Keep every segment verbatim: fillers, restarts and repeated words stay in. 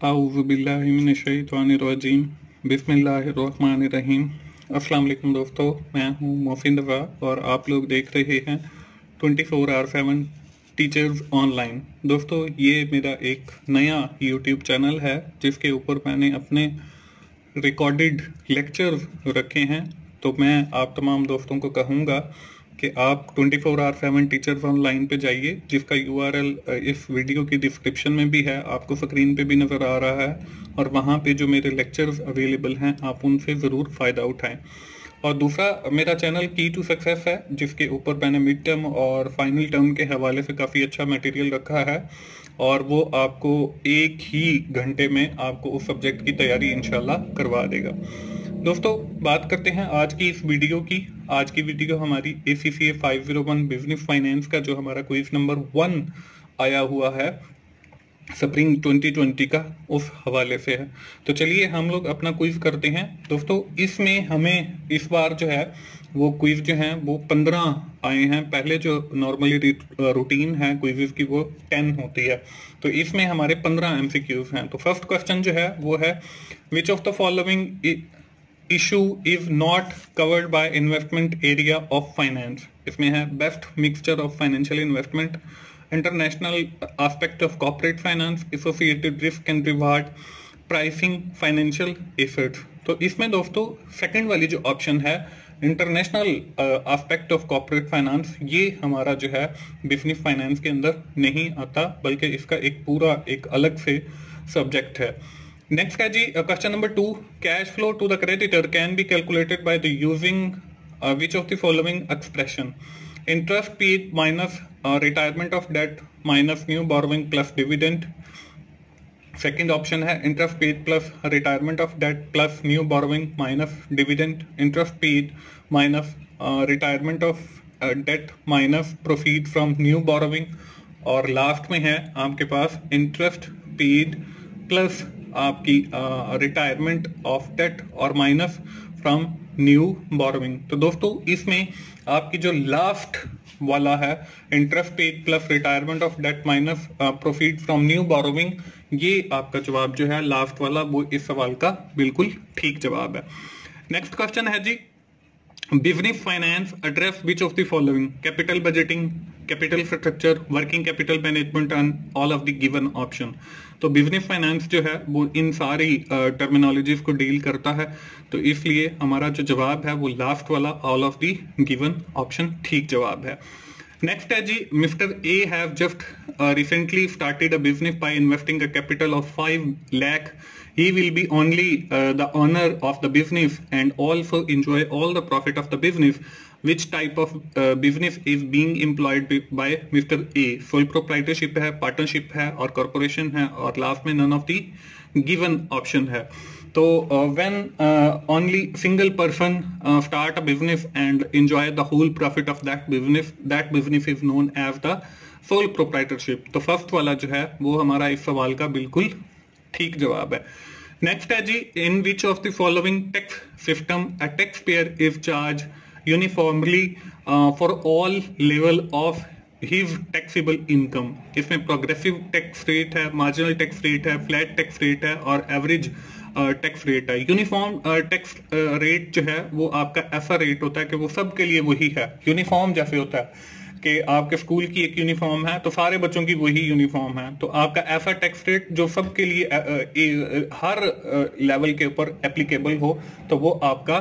आऊज़ुबिल्लाहिमिनश्शैतानिर्रजीम बिस्मिल्लाहिर्रहमानिर्रहीम। अस्सलाम वालेकुम दोस्तों, मैं हूं मोहसिन रज़ा और आप लोग देख रहे हैं twenty four hour seven teachers online. दोस्तों, ये मेरा एक नया यूट्यूब चैनल है जिसके ऊपर मैंने अपने रिकॉर्डेड लेक्चर्स रखे हैं। तो मैं आप तमाम दोस्तों को कहूँगा कि आप twenty four hour seven teachers online पे जाइए, जिसका यूआरएल इस वीडियो की डिस्क्रिप्शन में भी है, आपको स्क्रीन पे भी नज़र आ रहा है। और वहाँ पे जो मेरे लेक्चर्स अवेलेबल हैं, आप उनसे ज़रूर फ़ायदा उठाएं। और दूसरा, मेरा चैनल की टू सक्सेस है, जिसके ऊपर मैंने मिड टर्म और फाइनल टर्म के हवाले से काफ़ी अच्छा मटेरियल रखा है और वो आपको एक ही घंटे में आपको उस सब्जेक्ट की तैयारी इंशाल्लाह करवा देगा। दोस्तों, बात करते हैं आज की इस वीडियो की। आज की वीडियो हमारी A C C A five zero one business finance का जो हमारा क्विज नंबर वन आया हुआ है स्प्रिंग ट्वेंटी ट्वेंटी का, उस हवाले से है। तो चलिए हम लोग अपना क्विज करते हैं। दोस्तों, इसमें हमें इस बार जो है वो क्विज जो है वो पंद्रह आए हैं। पहले जो नॉर्मली रूटीन है क्विज़ की वो टेन होती है, तो इसमें हमारे पंद्रह एमसीक्यूज हैं। तो फर्स्ट क्वेश्चन जो है वो है, which of the following issue is not covered by investment area of finance. इसमें है best mixture of financial investment, international aspect of corporate finance, associated risk and reward, pricing, financial assets. तो इसमें दोस्तों second वाली जो option है, international aspect of corporate finance, ये हमारा जो है बिजनेस फाइनेंस के अंदर नहीं आता, बल्कि इसका एक पूरा एक अलग से सब्जेक्ट है। नेक्स्ट है जी question number two, cash flow to the creditor can be calculated by the using which of the following expression, interest paid minus retirement of debt minus new borrowing plus dividend. Second option है interest paid plus retirement of debt plus new borrowing minus dividend, interest paid minus retirement of debt minus proceed from new borrowing. और last में है आपके पास interest paid plus आपकी retirement of debt और minus from new borrowing. तो दोस्तों, इसमें आपकी जो लास्ट वाला है interest paid plus retirement of debt minus proceed from new borrowing, ये आपका जवाब जो है लास्ट वाला, वो इस सवाल का बिल्कुल ठीक जवाब है। नेक्स्ट क्वेश्चन है जी, business finance address which of the following, capital budgeting, capital structure, working capital management and all of the given option. तो बिजनेस फाइनेंस जो है वो इन सारी टर्मिनोलॉजीज uh, को डील करता है, तो इसलिए हमारा जो जवाब है वो लास्ट वाला all of the given option ठीक जवाब है। नेक्स्ट है जी, mister A have just recently started a business by investing a capital of five lakh. He will be only uh, the owner of the business and also enjoy all the profit of the business. Which type of uh, business is being employed by mister A? Sole proprietorship है, partnership है और corporation है, और last में none of the given option है। तो uh, when uh, only single person uh, start a business and enjoy the whole profit of that business, that business is known as the sole proprietorship। तो first वाला जो है वो हमारा इस सवाल का बिल्कुल ठीक जवाब है। नेक्स्ट है जी, in which of the following tax system a tax payer is charge uniformly for all level of his taxable income. इसमें प्रोग्रेसिव टैक्स रेट है, मार्जिनल टैक्स रेट है, फ्लैट टैक्स रेट है और एवरेज टैक्स रेट है। Uniform tax rate जो है वो आपका ऐसा रेट होता है कि वो सबके लिए वही है। यूनिफॉर्म जैसे होता है कि आपके स्कूल की एक यूनिफॉर्म है तो सारे बच्चों की वही यूनिफॉर्म है, तो आपका ऐसा टैक्स रेट जो सबके लिए आ, आ, हर लेवल के ऊपर एप्लीकेबल हो, तो वो आपका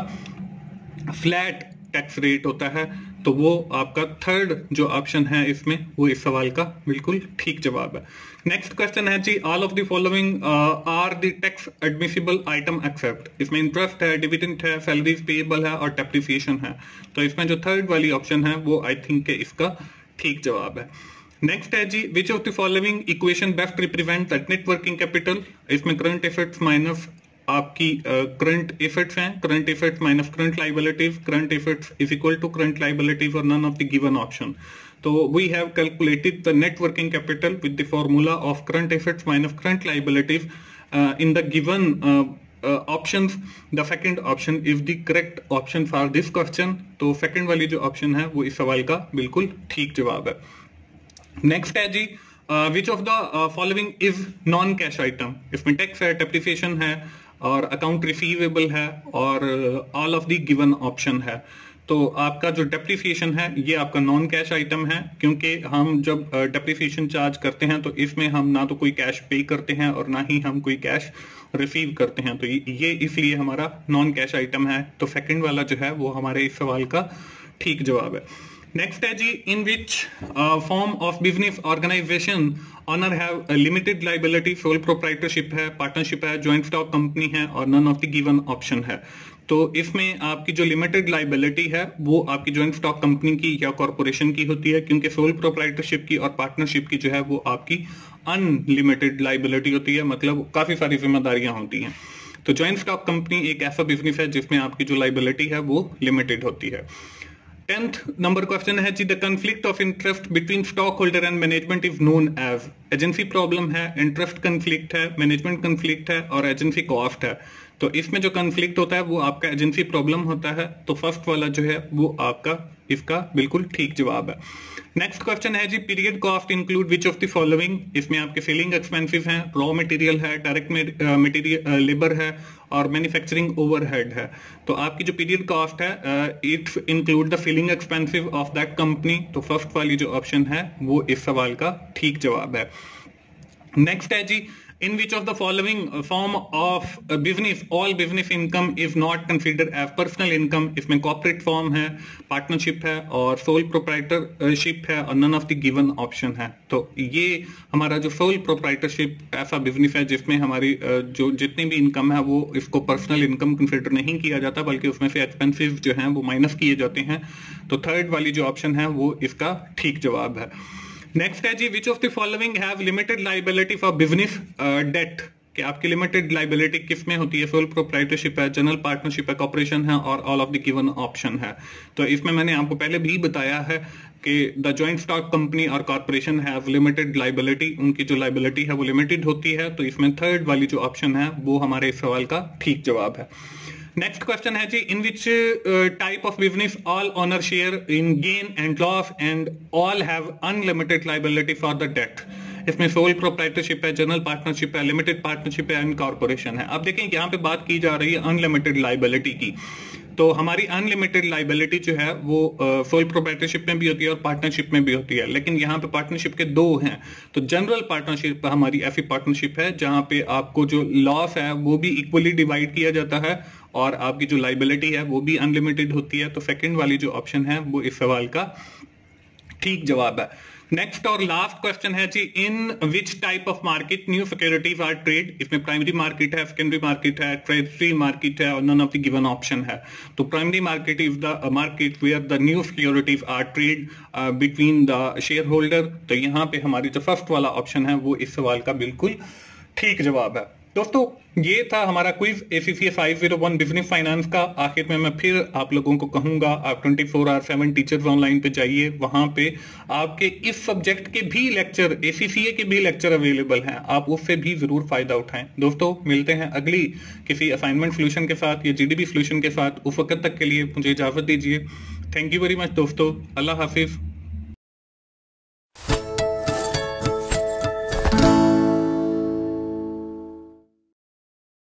फ्लैट टैक्स रेट होता है। तो वो आपका थर्ड जो ऑप्शन है इसमें, वो इस सवाल का बिल्कुल ठीक जवाब है। नेक्स्ट क्वेश्चन है जी, all of the following are the tax admissible item except. इसमें इंटरेस्ट है, डिविडेंड है, सैलरीज पेएबल है और डेप्रिसिएशन है। तो इसमें जो थर्ड वाली ऑप्शन है वो आई थिंक के इसका ठीक जवाब है। नेक्स्ट है जी, which of the following equation best represent the net working capital. इसमें करंट एसेट्स माइनस आपकी करंट एसेट्स हैं, current assets minus current liabilities, current assets is equal to current liabilities और none of the given option. तो we have calculated the net working capital with the formula of current assets minus current liabilities in the given options. The second option is the correct option for this question. तो second वाली जो option है वो इस सवाल का बिल्कुल ठीक जवाब है। नेक्स्ट है जी, which of the following is non cash item. इसमें टैक्स है, डेप्रिसिएशन है और अकाउंट रिसीवेबल है और all of the given option है। तो आपका जो डेप्रिसिएशन है ये आपका नॉन कैश आइटम है, क्योंकि हम जब डेप्रिसिएशन चार्ज करते हैं तो इसमें हम ना तो कोई कैश पे करते हैं और ना ही हम कोई कैश रिसीव करते हैं, तो ये इसलिए हमारा नॉन कैश आइटम है। तो सेकंड वाला जो है वो हमारे इस सवाल का ठीक जवाब है। नेक्स्ट है जी, in which form of business organisation owner have limited liability, sole proprietorship है, पार्टनरशिप है, ज्वाइंट स्टॉक कंपनी है और none of the given option है। तो इसमें आपकी जो लिमिटेड लाइबिलिटी है वो आपकी ज्वाइंट स्टॉक कंपनी की या कॉर्पोरेशन की होती है, क्योंकि सोल प्रोप्राइटरशिप की और पार्टनरशिप की जो है वो आपकी अनलिमिटेड लाइबिलिटी होती है, मतलब काफी सारी जिम्मेदारियां होती हैं। तो ज्वाइंट स्टॉक कंपनी एक ऐसा बिजनेस है जिसमें आपकी जो लाइबिलिटी है वो लिमिटेड होती है। टेंथ नंबर क्वेश्चन है जी, the conflict of interest between stock holder and management is known as. Agency problem है, इंटरेस्ट कॉन्फ्लिक्ट है, मैनेजमेंट कॉन्फ्लिक्ट है और एजेंसी कॉस्ट है। तो इसमें जो कॉन्फ्लिक्ट होता है वो आपका एजेंसी प्रॉब्लम होता है। तो फर्स्ट वाला जो है वो आपका इसका बिल्कुल ठीक जवाब है। नेक्स्ट क्वेश्चन है जी, period cost include which of the following. इसमें आपके सेलिंग एक्सपेंसिव हैं, रॉ मटेरियल है, डायरेक्ट मटेरियल लेबर है और मैन्युफैक्चरिंग ओवरहेड है। तो आपकी जो पीरियड कॉस्ट है it include the selling expensive of that company. तो फर्स्ट वाली जो ऑप्शन है वो इस सवाल का ठीक जवाब है। नेक्स्ट है जी, in which of the following form of business all business income is not considered as personal income। इसमें corporate form है, partnership है और sole proprietorship है और none of the given option है। तो ये हमारा जो sole proprietorship ऐसा business है जिसमें हमारी जो जितनी भी इनकम है वो इसको पर्सनल इनकम कंसिडर नहीं किया जाता, बल्कि उसमें से एक्सपेंसिव जो है वो माइनस किए जाते हैं। तो थर्ड वाली जो ऑप्शन है वो इसका ठीक जवाब है। नेक्स्ट है जी, which of the following have limited liability for business debt. कि आपकी लिमिटेड लाइबिलिटी किस में होती है? सोल प्रोप्राइटरशिप है, जनरल पार्टनरशिप है, कॉर्पोरेशन है और all of the given option है। तो इसमें मैंने आपको पहले भी बताया है कि द जॉइंट स्टॉक कंपनी और कॉर्पोरेशन हैव लिमिटेड लाइबिलिटी, उनकी जो लाइबिलिटी है वो लिमिटेड होती है। तो इसमें थर्ड वाली जो ऑप्शन है वो हमारे इस सवाल का ठीक जवाब है। नेक्स्ट क्वेश्चन है जी, in which type of business all owner share in gain and loss and all have unlimited liability for the debt. इसमें सोल प्रोप्राइटरशिप है, जनरल पार्टनरशिप है, लिमिटेड पार्टनरशिप है एंड कॉर्पोरेशन है। अब देखें यहाँ पे बात की जा रही है अनलिमिटेड लाइबिलिटी की। तो हमारी अनलिमिटेड लाइबिलिटी जो है वो सोल प्रोप्राइटरशिप में भी होती है और पार्टनरशिप में भी होती है, लेकिन यहाँ पे पार्टनरशिप के दो हैं। तो जनरल पार्टनरशिप हमारी ऐसी पार्टनरशिप है जहां पे आपको जो लॉस है वो भी इक्वली डिवाइड किया जाता है और आपकी जो लाइबिलिटी है वो भी अनलिमिटेड होती है। तो सेकंड वाली जो ऑप्शन है वो इस सवाल का ठीक जवाब है। नेक्स्ट और लास्ट क्वेश्चन है जी, in which type of market new securities are trade. इसमें प्राइमरी मार्केट है, सेकेंडरी मार्केट है, ट्रेजरी मार्केट है और none of the given option है। तो primary market is the market where the new securities are trade between the share holder. तो यहाँ पे हमारी जो फर्स्ट वाला ऑप्शन है वो इस सवाल का बिल्कुल ठीक जवाब है। दोस्तों ये था हमारा quiz ACCA five zero one business finance का। आखिर में मैं फिर आप लोगों को कहूंगा आप twenty four hour seven teachers online पे जाइए, वहां पे आपके इस सब्जेक्ट के भी लेक्चर, एसीसीए के भी लेक्चर अवेलेबल हैं, आप उससे भी जरूर फायदा उठाएं। दोस्तों मिलते हैं अगली किसी असाइनमेंट सोल्यूशन के साथ या जीडीबी सोल्यूशन के साथ। उस वक्त तक के लिए मुझे इजाजत दीजिए। थैंक यू वेरी मच दोस्तों, अल्लाह हाफिज।